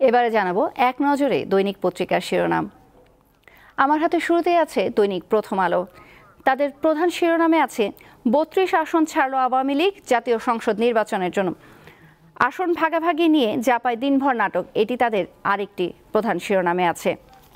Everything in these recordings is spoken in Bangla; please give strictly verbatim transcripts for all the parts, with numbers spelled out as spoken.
এবারে জানাবো এক নজরে দৈনিক পত্রিকার শিরোনাম। আমার হাতে শুরুতেই আছে দৈনিক প্রথম আলো। তাদের প্রধান শিরোনামে আছে বত্রিশ আসন ছাড়ল আওয়ামী লীগ জাতীয় সংসদ নির্বাচনের জন্য। আসন ভাগাভাগি নিয়ে জাপায় দিনভর নাটক, এটি তাদের আরেকটি প্রধান শিরোনামে আছে।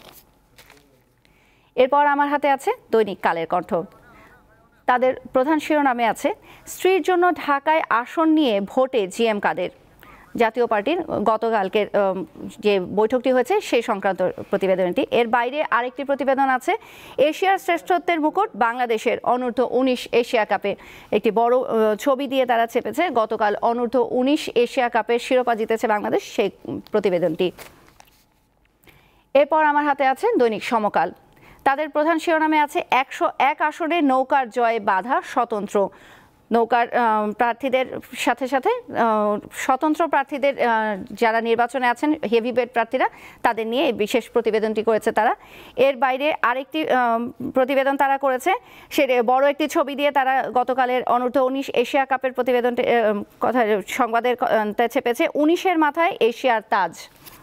এরপর আমার হাতে আছে দৈনিক কালের কণ্ঠ। তাদের প্রধান শিরোনামে আছে স্ত্রীর জন্য ঢাকায় আসন নিয়ে ভোটে জি এম কাদের। জাতীয় পার্টির গতকালকের যে বৈঠকটি হয়েছে সেই সংক্রান্ত প্রতিবেদনটি। এর বাইরে আরেকটি প্রতিবেদন আছে এশিয়ার শ্রেষ্ঠত্বের মুকুট বাংলাদেশের অনূর্ধ্ব উনিশ এশিয়া কাপে। একটি বড় ছবি দিয়ে তারা চেপেছে গতকাল অনূর্ধ্ব উনিশ এশিয়া কাপের শিরোপা জিতেছে বাংলাদেশ, সেই প্রতিবেদনটি। এরপর আমার হাতে আছে দৈনিক সমকাল। তাদের প্রধান শিরোনামে আছে একশো এক আসনে নৌকার জয়ে বাধা স্বতন্ত্র। নৌকার প্রার্থীদের সাথে সাথে স্বতন্ত্র প্রার্থীদের যারা নির্বাচনে আছেন হেভিওয়েট প্রার্থীরা, তাদের নিয়ে বিশেষ প্রতিবেদনটি করেছে তারা। এর বাইরে আরেকটি প্রতিবেদন তারা করেছে, সে বড় একটি ছবি দিয়ে তারা গতকালের অনূর্ধ্ব উনিশ এশিয়া কাপের প্রতিবেদনটি কথা সংবাদের চেপেছে উনিশের মাথায় এশিয়ার তাজ।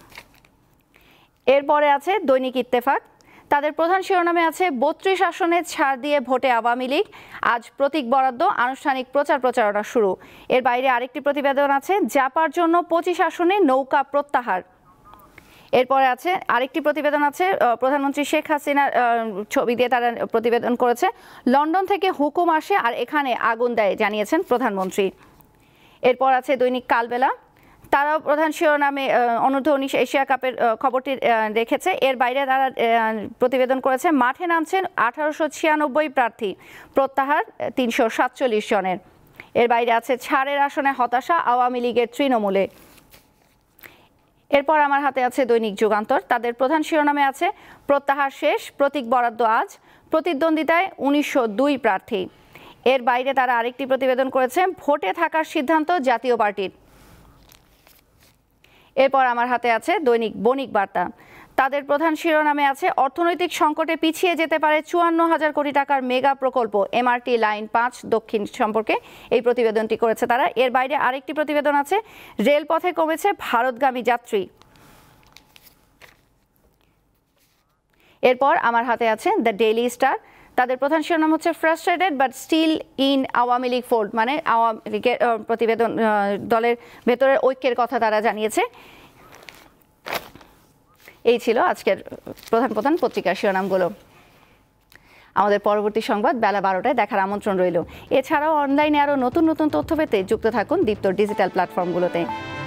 এরপরে আছে দৈনিক ইত্তেফাক। তাদের প্রধান শিরোনামে আছে বত্রিশ আসনে ছাড় দিয়ে ভোটে আওয়ামী লীগ, আজ প্রতীক বরাদ্দ আনুষ্ঠানিক প্রচার প্রচারণা শুরু। এর বাইরে আরেকটি প্রতিবেদন আছে জাপার জন্য পঁচিশ আসনে নৌকা প্রত্যাহার। এরপরে আছে আরেকটি প্রতিবেদন আছে প্রধানমন্ত্রী শেখ হাসিনার ছবি দিয়ে তারা প্রতিবেদন করেছে লন্ডন থেকে হুকুম আসে আর এখানে আগুন দেয় জানিয়েছেন প্রধানমন্ত্রী। এরপর আছে দৈনিক কালবেলা। তারাও প্রধান শিরোনামে অনূর্ধ্ব উনিশ এশিয়া কাপের খবরটি রেখেছে। এর বাইরে তারা প্রতিবেদন করেছে মাঠে নামছেন আঠারোশো ছিয়ানব্বই প্রার্থী, প্রত্যাহার তিনশো সাতচল্লিশ জনের। এর বাইরে আছে ছাড়ের আসনে হতাশা আওয়ামী লীগের তৃণমূলে। এরপর আমার হাতে আছে দৈনিক যুগান্তর। তাদের প্রধান শিরোনামে আছে প্রত্যাহার শেষ, প্রতীক বরাদ্দ আজ, প্রতিদ্বন্দ্বিতায় উনিশশো দুই প্রার্থী। এর বাইরে তারা আরেকটি প্রতিবেদন করেছে ভোটে থাকার সিদ্ধান্ত জাতীয় পার্টির। এরপর আমার হাতে আছে দৈনিক বণিক বার্তা। তাদের প্রধান শিরোনামে আছে অর্থনৈতিক সংকটে পিছিয়ে যেতে পারে চুয়ান্ন হাজার কোটি টাকার মেগা প্রকল্প এমআরটি লাইন পাঁচ দক্ষিণ সম্পর্কে এই প্রতিবেদনটি করেছে তারা। এর বাইরে আরেকটি প্রতিবেদন আছে রেলপথে কমেছে ভারতগামী যাত্রী। এরপর আমার হাতে আছে দ্য ডেইলি স্টার। তাদের প্রধান শিরোনাম হচ্ছে frustrated but still in Awami League fold, মানে আওয়ামী লীগের প্রতিবেদন দলের ভেতরের ঐক্যের কথা তারা জানিয়েছে। এই ছিল আজকের প্রধান প্রধান পত্রিকার শিরোনামগুলো। আমাদের পরবর্তী সংবাদ বেলা বারোটায় দেখার আমন্ত্রণ রইল। এছাড়াও অনলাইনে আরও নতুন নতুন তথ্য পেতে যুক্ত থাকুন দীপ্তর ডিজিটাল প্ল্যাটফর্মগুলোতে।